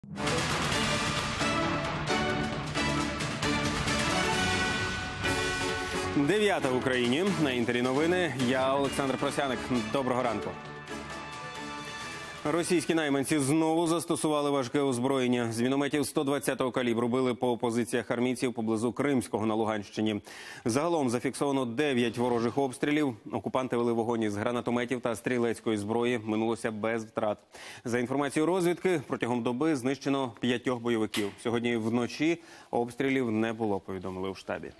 Дев'ята в Україні. На Інтері новини. Я Олександр Просяник. Доброго ранку. Російські найманці знову застосували важке озброєння. З мінометів 120-го калібру били по позиціях армійців поблизу Кримського на Луганщині. Загалом зафіксовано 9 ворожих обстрілів. Окупанти вели вогонь із гранатометів та стрілецької зброї. Минулося без втрат. За інформацією розвідки, протягом доби знищено 5 бойовиків. Сьогодні вночі обстрілів не було, повідомили у штабі.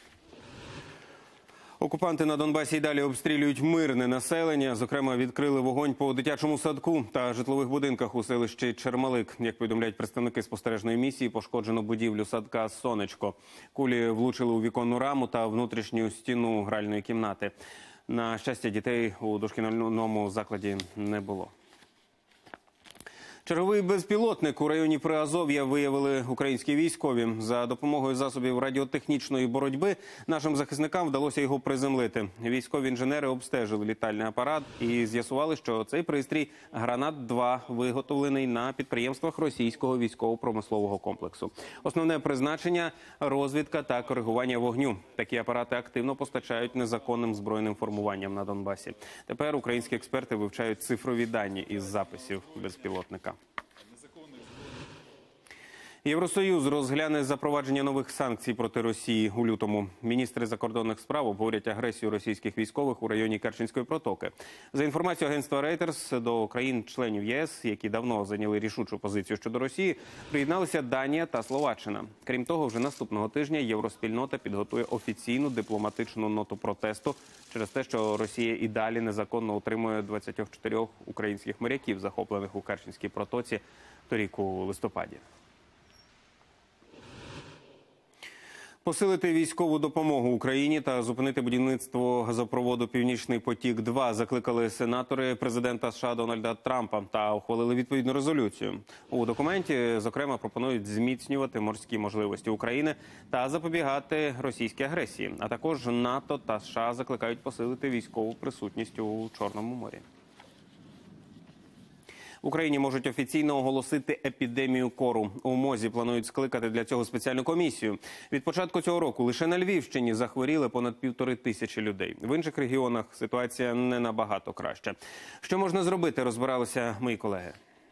Окупанти на Донбасі й далі обстрілюють мирне населення. Зокрема, відкрили вогонь по дитячому садку та житлових будинках у селищі Чермалик. Як повідомляють представники спостережної місії, пошкоджено будівлю садка «Сонечко». Кулі влучили у віконну раму та внутрішню стіну гральної кімнати. На щастя, дітей у дошкільному закладі не було. Черговий безпілотник у районі Приазов'я виявили українські військові. За допомогою засобів радіотехнічної боротьби нашим захисникам вдалося його приземлити. Військові інженери обстежили літальний апарат і з'ясували, що цей пристрій «Гранат-2» виготовлений на підприємствах російського військово-промислового комплексу. Основне призначення – розвідка та коригування вогню. Такі апарати активно постачають незаконним збройним формуванням на Донбасі. Тепер українські експерти вивчають цифрові дані із записів безпілотника. Євросоюз розгляне запровадження нових санкцій проти Росії у лютому. Міністри закордонних справ обговорять агресію російських військових у районі Керченської протоки. За інформацією агентства Reuters, до країн-членів ЄС, які давно зайняли рішучу позицію щодо Росії, приєдналися Данія та Словаччина. Крім того, вже наступного тижня євроспільнота підготує офіційну дипломатичну ноту протесту через те, що Росія і далі незаконно утримує 24 українських моряків, захоплених у Керченській протоці торік у листопаді. Посилити військову допомогу Україні та зупинити будівництво газопроводу «Північний потік-2» закликали сенатори президента США Дональда Трампа та ухвалили відповідну резолюцію. У документі, зокрема, пропонують зміцнювати морські можливості України та запобігати російській агресії. А також НАТО та США закликають посилити військову присутність у Чорному морі. В Україні можуть офіційно оголосити епідемію кору. У МОЗі планують скликати для цього спеціальну комісію. Від початку цього року лише на Львівщині захворіли понад 1500 людей. В інших регіонах ситуація не набагато краща. Що можна зробити, розбиралися мої колеги.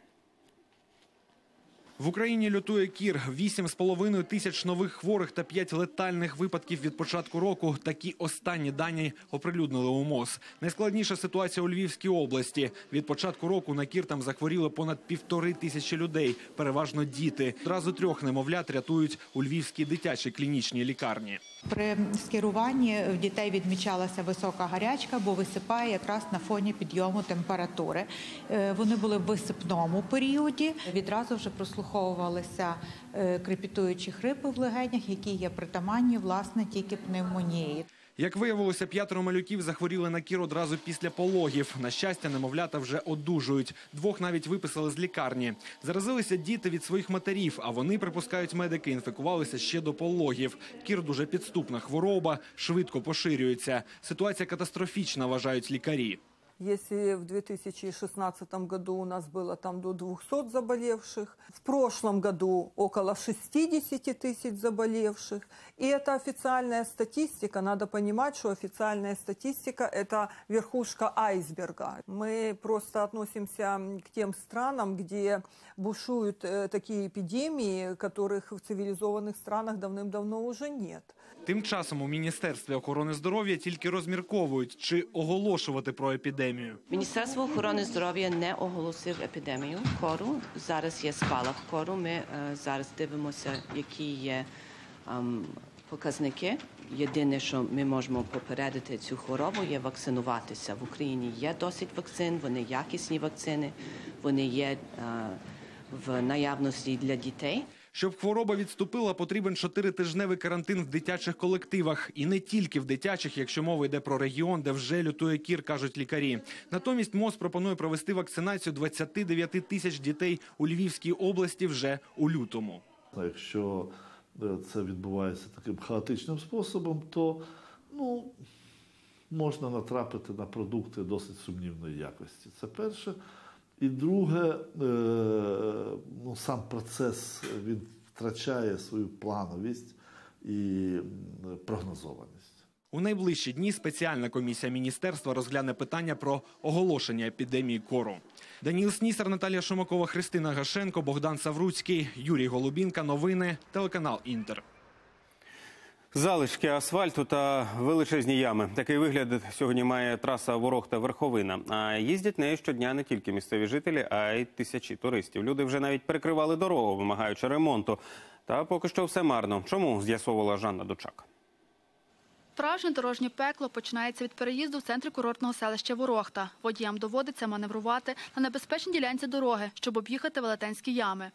В Україні лютує кір. 8,5 тисяч нових хворих та 5 летальних випадків від початку року. Такі останні дані оприлюднили у МОЗ. Найскладніша ситуація у Львівській області. Від початку року на кір там захворіли понад 1500 людей, переважно діти. Одразу 3 немовлят рятують у Львівській дитячій клінічній лікарні. При скеруванні в дітей відмічалася висока гарячка, бо висипає якраз на фоні підйому температури. Вони були в висипному періоді. Відразу вже прослуховувалися крепітуючі хрипи в легенях, які є притаманні, власне, тільки пневмонії. Як виявилося, 5 малюків захворіли на кір одразу після пологів. На щастя, немовлята вже одужують. 2 навіть виписали з лікарні. Заразилися діти від своїх матерів, а вони, припускають медики, інфікувалися ще до пологів. Кір дуже підступна хвороба, швидко поширюється. Ситуація катастрофічна, вважають лікарі. Если в 2016 году у нас было там до 200 заболевших, в прошлом году около 60 тысяч заболевших. И это официальная статистика. Надо понимать, что официальная статистика – это верхушка айсберга. Мы просто относимся к тем странам, где бушуют такие эпидемии, которых в цивилизованных странах давным-давно уже нет. Тим часом у Міністерстві охорони здоров'я тільки розмірковують, чи оголошувати про епідемію. Міністерство охорони здоров'я не оголосив епідемію кору. Зараз є спалах кору. Ми зараз дивимося, які є показники. Єдине, що ми можемо попередити цю хворобу, є вакцинуватися. В Україні є досить вакцин, вони якісні вакцини, вони є в наявності для дітей. Щоб хвороба відступила, потрібен 4-тижневий карантин в дитячих колективах. І не тільки в дитячих, якщо мова йде про регіон, де вже лютує кір, кажуть лікарі. Натомість МОЗ пропонує провести вакцинацію 29 тисяч дітей у Львівській області вже у лютому. Якщо це відбувається таким хаотичним способом, то можна натрапити на продукти досить сумнівної якості. Це перше. І друге, сам процес він втрачає свою плановість і прогнозованість. У найближчі дні спеціальна комісія міністерства розгляне питання про оголошення епідемії кору. Даніл Снісар, Наталія Шумакова, Христина Гашенко, Богдан Савруцький, Юрій Голубінка. Новини, телеканал «Інтер». Залишки асфальту та величезні ями. Такий вигляд сьогодні має траса Ворохта-Верховина. А їздять нею щодня не тільки місцеві жителі, а й тисячі туристів. Люди вже навіть перекривали дорогу, вимагаючи ремонту. Та поки що все марно. Чому, з'ясовувала Жанна Дучак. Справжнє дорожнє пекло починається від переїзду в центрі курортного селища Ворохта. Водіям доводиться маневрувати на небезпечній ділянці дороги, щоб об'їхати велетенські ями.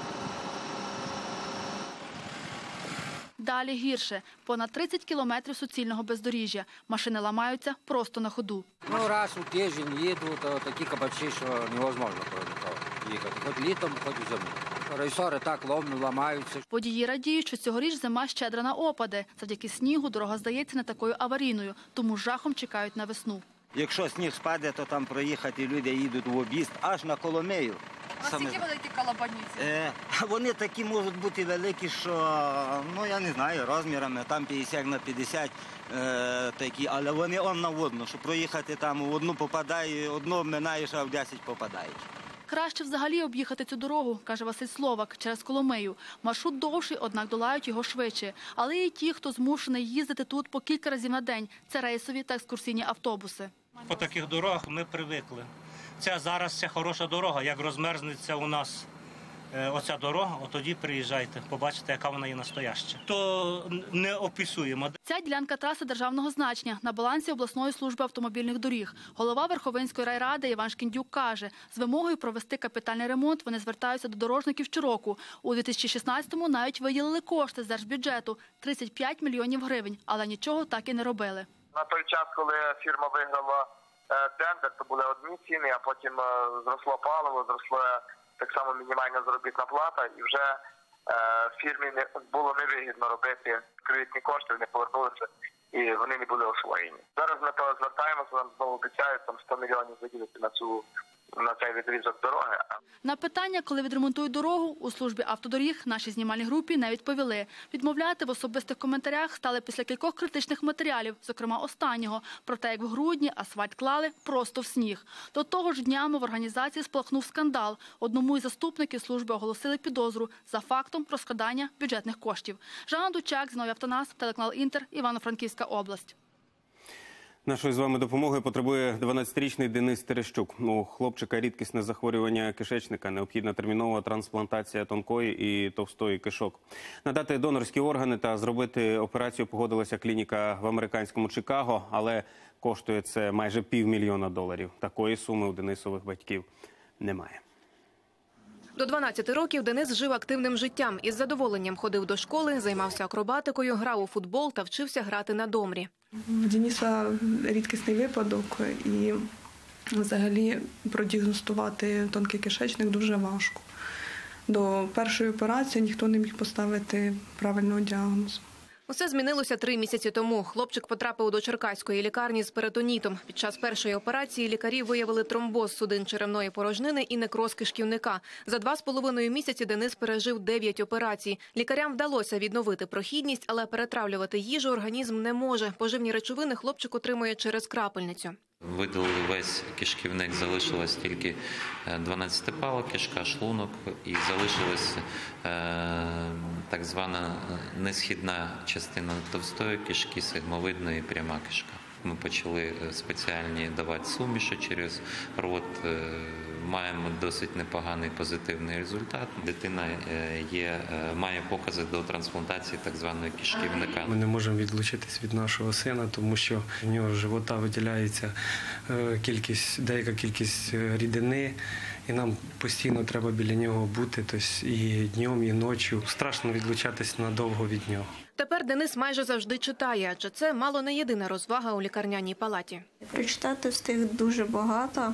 Далі гірше. Понад 30 кілометрів суцільного бездоріжжя. Машини ламаються просто на ходу. Раз у тиждень їду, то такі кабачі, що невозможно їхати. Хоч літом, хоч у зиму. Рейсори так ламаються. Водії радіють, що цьогоріч зима щедра на опади. Завдяки снігу дорога здається не такою аварійною, тому з жахом чекають на весну. Якщо сніг спаде, то там проїхати люди їдуть в об'їзд аж на Коломию. Наскільки великі колобаніці? Вони такі можуть бути великі, що, я не знаю, розмірами, там 50 на 50 такі, але вони на одну, що проїхати там в одну попадає, одну минаєш, а в 10 попадаєш. Краще взагалі об'їхати цю дорогу, каже Василь Словак, через Коломию. Маршрут довший, однак долають його швидше. Але і ті, хто змушений їздити тут по кілька разів на день. Це рейсові та екскурсійні автобуси. По таких дорогах ми привикли. Це зараз ця хороша дорога. Як розмерзнеться у нас оця дорога, тоді приїжджайте, побачите, яка вона є настояща. То не описуємо. Ця ділянка траси державного значення на балансі обласної служби автомобільних доріг. Голова Верховинської райради Іван Шкіндюк каже, з вимогою провести капітальний ремонт вони звертаються до дорожників щороку. У 2016-му навіть виділили кошти з держбюджету – 35 мільйонів гривень, але нічого так і не робили. На той час, коли фірма виграла тендер, то були одні ціни, а потім зросло паливо, зросла так само мінімальна заробітна плата, і вже фірмі було невигідно робити кредитні кошти, вони повернулися і вони не були освоєні. Зараз ми то звертаємося, нам знову обіцяють 100 мільйонів виділити на цей відрізок дороги. На питання, коли відремонтують дорогу, у службі автодоріг нашій знімальній групі не відповіли. Відмовляти в особистих коментарях стали після кількох критичних матеріалів, зокрема останнього, про те, як в грудні асфальт клали просто в сніг. До того ж днями в організації спалахнув скандал. Одному із заступників служби оголосили підозру за фактом розкрадання бюджетних коштів. Жанна Дучак, Зіновій Автонас, телеканал «Інтер», Івано-Франківська область. Нашої з вами допомоги потребує 12-річний Денис Терещук. У хлопчика рідкісне захворювання кишечника, необхідна термінова трансплантація тонкої і товстої кишок. Надати донорські органи та зробити операцію погодилася клініка в американському Чикаго, але коштує це майже $500 000. Такої суми у Денисових батьків немає. До 12 років Денис жив активним життям. Із задоволенням ходив до школи, займався акробатикою, грав у футбол та вчився грати на домрі. У Дениса рідкісний випадок і взагалі продіагностувати тонкий кишечник дуже важко. До першої операції ніхто не міг поставити правильного діагнозу. Усе змінилося 3 місяці тому. Хлопчик потрапив до черкаської лікарні з перитонітом. Під час першої операції лікарі виявили тромбоз судин черевної порожнини і некроз кишківника. За 2,5 місяці Денис пережив 9 операцій. Лікарям вдалося відновити прохідність, але перетравлювати їжу організм не може. Поживні речовини хлопчик отримує через крапельницю. Видалили весь кишківник, залишилась тільки 12-пала кишка, шлунок і залишилась так звана несхідна частина товстої кишки, сегмовидна і пряма кишка. Ми почали спеціальні давати суміші через рот, маємо досить непоганий позитивний результат. Дитина має покази до трансплантації так званої кишківника. Ми не можемо відлучитись від нашого сина, тому що в нього з живота виділяється деяка кількість рідини, і нам постійно треба біля нього бути, тобто і днем, і ночі. Страшно відлучатись надовго від нього. Тепер Денис майже завжди читає, адже це мало не єдина розвага у лікарняній палаті. Прочитати встиг дуже багато,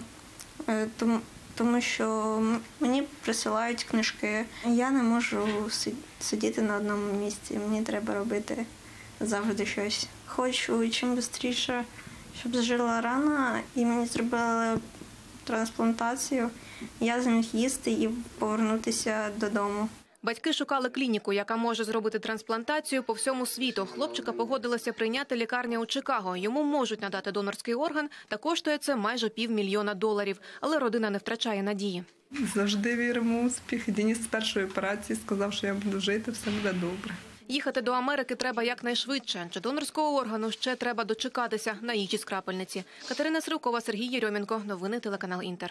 тому що мені присилають книжки. Я не можу сидіти на одному місці, мені треба робити завжди щось. Хочу чим швидше, щоб зажила рана, і мені зробили трансплантацію. я зміг їсти і повернутися додому. Батьки шукали клініку, яка може зробити трансплантацію по всьому світу. Хлопчика погодилася прийняти лікарня у Чикаго. Йому можуть надати донорський орган, та коштує це майже $500 000. Але родина не втрачає надії. Завжди віримо в успіх. Денис з першої операції сказав, що я буду жити, все буде добре. Їхати до Америки треба якнайшвидше, адже донорського органу ще треба дочекатися на їжі з крапельниці. Катерина Сривкова, Сергій Єрьомінко. Новини телеканал Інтер.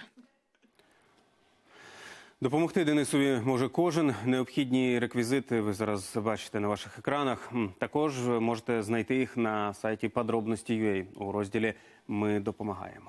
Допомогти Денисові може кожен. Необхідні реквізити ви зараз бачите на ваших екранах. Також можете знайти їх на сайті Подробності.ua у розділі «Ми допомагаємо».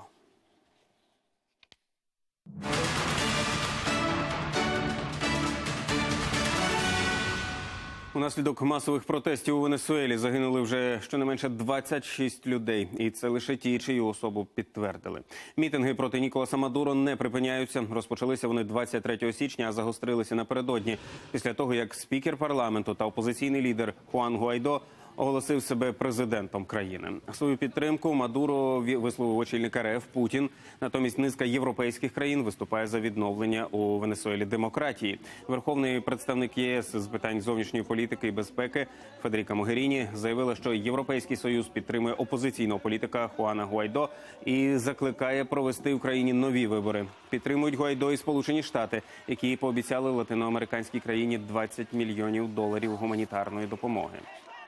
Унаслідок масових протестів у Венесуелі загинули вже щонайменше 26 людей. І це лише ті, чию особу підтвердили. Мітинги проти Ніколаса Мадуро не припиняються. Розпочалися вони 23 січня, а загострилися напередодні. Після того, як спікер парламенту та опозиційний лідер Хуан Гуайдо оголосив себе президентом країни. Свою підтримку Мадуро висловив очільник РФ Путін. Натомість низка європейських країн виступає за відновлення у Венесуелі демократії. Верховний представник ЄС з питань зовнішньої політики і безпеки Федеріка Могеріні заявила, що Європейський Союз підтримує опозиційного політика Хуана Гуайдо і закликає провести в країні нові вибори. Підтримують Гуайдо і Сполучені Штати, які пообіцяли латиноамериканській країні $20 мільйонів гуманітарної допомоги.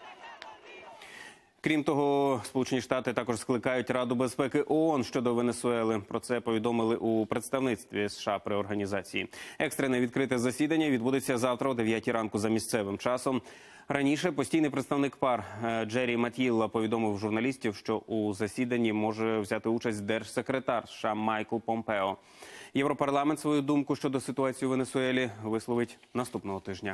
Крім того, Сполучені Штати також скликають Раду безпеки ООН щодо Венесуели. Про це повідомили у представництві США при організації. Екстрене відкрите засідання відбудеться завтра о 9 ранку за місцевим часом. Раніше постійний представник ПАР Джері Мат'їлла повідомив журналістів, що у засіданні може взяти участь держсекретар США Майкл Помпео. Європарламент свою думку щодо ситуації у Венесуелі висловить наступного тижня.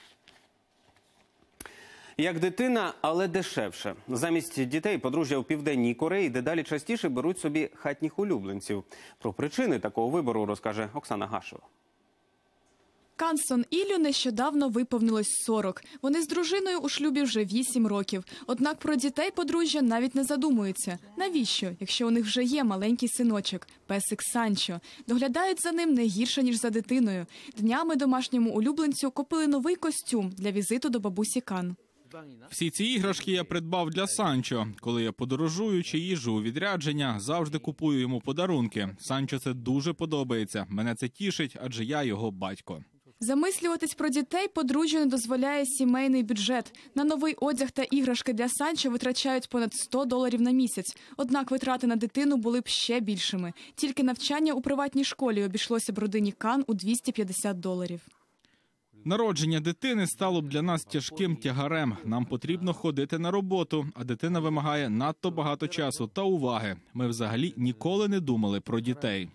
Як дитина, але дешевше. Замість дітей подружжя у Південній Кореї дедалі частіше беруть собі хатніх улюбленців. Про причини такого вибору розкаже Оксана Гашева. Кан Сон Ілю нещодавно виповнилось 40. Вони з дружиною у шлюбі вже 8 років. Однак про дітей подружжя навіть не задумуються. Навіщо, якщо у них вже є маленький синочок – песик Санчо? Доглядають за ним не гірше, ніж за дитиною. Днями домашньому улюбленцю купили новий костюм для візиту до бабусі Кан. Всі ці іграшки я придбав для Санчо. Коли я подорожую чи їжджу у відрядження, завжди купую йому подарунки. Санчо це дуже подобається. Мене це тішить, адже я його батько. Замислюватись про дітей подружжю не дозволяє сімейний бюджет. На новий одяг та іграшки для Санчо витрачають понад $100 на місяць. Однак витрати на дитину були б ще більшими. Тільки навчання у приватній школі обійшлося б родині Кан у $250. Народження дитини стало б для нас тяжким тягарем. Нам потрібно ходити на роботу, а дитина вимагає надто багато часу та уваги. Ми взагалі ніколи не думали про дітей.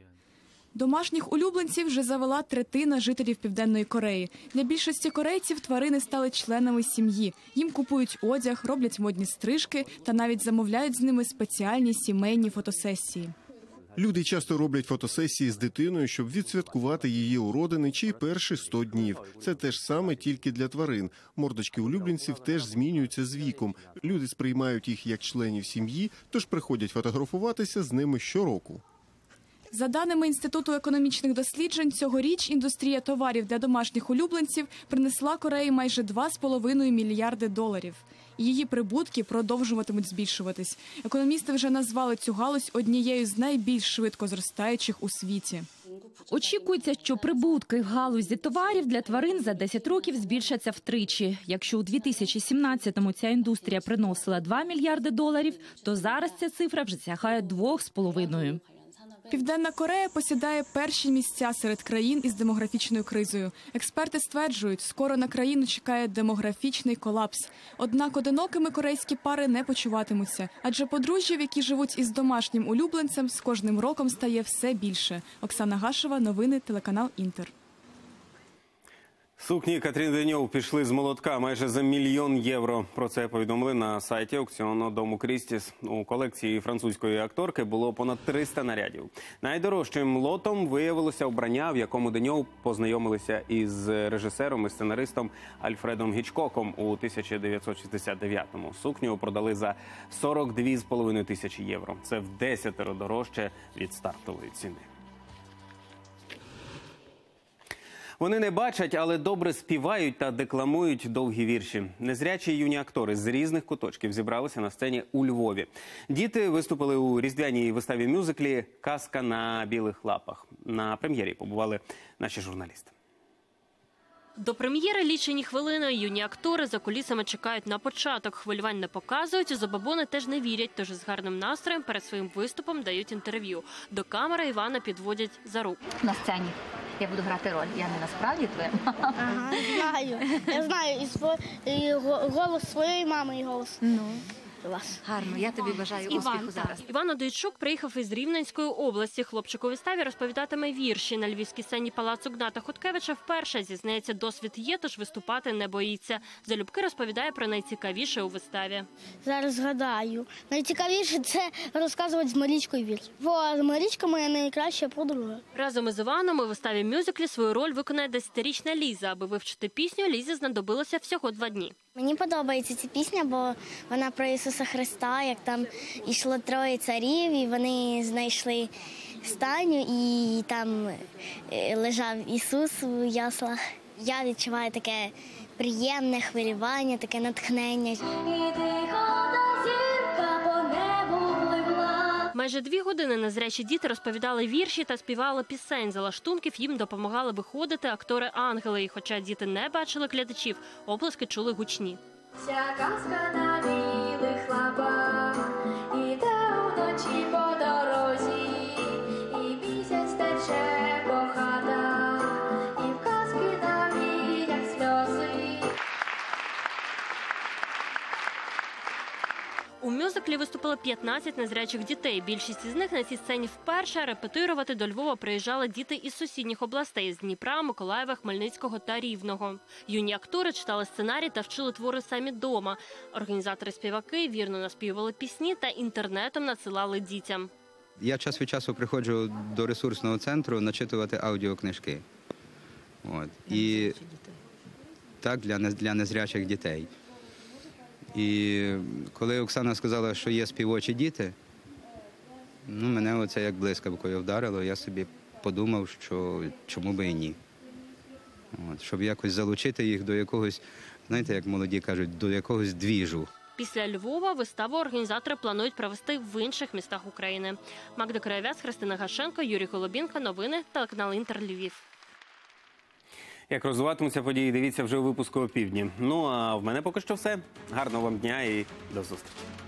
Домашніх улюбленців вже завела третина жителів Південної Кореї. Для більшості корейців тварини стали членами сім'ї. Їм купують одяг, роблять модні стрижки та навіть замовляють з ними спеціальні сімейні фотосесії. Люди часто роблять фотосесії з дитиною, щоб відсвяткувати її уродини чи перші 100 днів. Це те ж саме, тільки для тварин. Мордочки улюбленців теж змінюються з віком. Люди сприймають їх як членів сім'ї, тож приходять фотографуватися з ними щороку. За даними Інституту економічних досліджень, цьогоріч індустрія товарів для домашніх улюбленців принесла Кореї майже $2,5 мільярди. Її прибутки продовжуватимуть збільшуватись. Економісти вже назвали цю галузь однією з найбільш швидко зростаючих у світі. Очікується, що прибутки в галузі товарів для тварин за 10 років збільшаться втричі. Якщо у 2017-му ця індустрія приносила $2 мільярди, то зараз ця цифра вже сягає 2,5. Південна Корея посідає перші місця серед країн із демографічною кризою. Експерти стверджують, скоро на країну чекає демографічний колапс. Однак одинокими корейські пари не почуватимуться, адже подружжів, які живуть із домашнім улюбленцем, з кожним роком стає все більше. Оксана Гашева, новини, телеканал Інтер. Сукні Катрін Деньов пішли з молотка майже за $1 мільйон. Про це повідомили на сайті аукціонного дому Крістіс. У колекції французької акторки було понад 300 нарядів. Найдорожчим лотом виявилося вбрання, в якому Деньов познайомилися із режисером і сценаристом Альфредом Гічкоком у 1969-му. Сукню продали за $42,5 тисячі. Це в 10 дорожче від стартової ціни. Вони не бачать, але добре співають та декламують довгі вірші. Незрячі юні актори з різних куточків зібралися на сцені у Львові. Діти виступили у різдвяній виставі-мюзиклі «Казка на білих лапах». На прем'єрі побували наші журналісти. До прем'єри лічені хвилини. Юні актори за кулісами чекають на початок. Хвилювань не показують, забабони теж не вірять, тож з гарним настроєм перед своїм виступом дають інтерв'ю. До камери Івана підводять за руку. На сцені я буду грати роль. Я не насправді твоя мама. Ага, знаю. Я знаю і голос своєї мами, і голос вас. Гарно, я тобі бажаю успіху зараз. Іван Одійчук приїхав із Рівненської області. Хлопчик у виставі розповідатиме вірші. На львівській сцені Палацу Гната Хоткевича вперше, зізнається, досвід є, тож виступати не боїться. Залюбки розповідає про найцікавіше у виставі. Зараз згадаю. Найцікавіше – це розказувати з Марічкою вірш. Бо Марічка – моя найкраща подруга. Разом із Іваном у виставі-мюзиклі свою роль виконає 10-річна Ліза. Аби вивчити пісню, Лізі знадобилося всього 2 дні. Мені подобається ця пісня, бо вона про Ісуса Христа, як там йшло 3 царів, і вони знайшли стайню, і там лежав Ісус у яслах. Я відчуваю таке приємне хвилювання, таке натхнення. Майже 2 години незрячі діти розповідали вірші та співали пісень. За лаштунків їм допомагали виходити актори-ангели. І хоча діти не бачили глядачів, оплески чули гучні. Ця казка на білих лапах, іде вночі по дорозі, і місяць тече по хатах, і в казки на віях сльози. У мюзиклі виступили 15 незрячих дітей. Більшість із них на цій сцені вперше. Репетирувати до Львова приїжджали діти із сусідніх областей – з Дніпра, Миколаєва, Хмельницького та Рівного. Юні актори читали сценарій та вчили твори самі дома. Організатори-співаки вірно наспівували пісні та інтернетом надсилали дітям. Я час від часу приходжу до ресурсного центру начитувати аудіокнижки. І так, для незрячих дітей. І коли Оксана сказала, що є співочі діти, мене оце як блискавкою вдарило. Я собі подумав, що чому би і ні. Щоб якось залучити їх до якогось, знаєте, як молоді кажуть, до якогось двіжу. Після Львова виставу організатори планують провести в інших містах України. Магда Краєвець, Христина Гашенко, Юрій Голубінка. Новини, телеканал Інтер, Львів. Як розвиватимуться події, дивіться вже у випуску о півдні. Ну а в мене поки що все. Гарного вам дня і до зустрічі.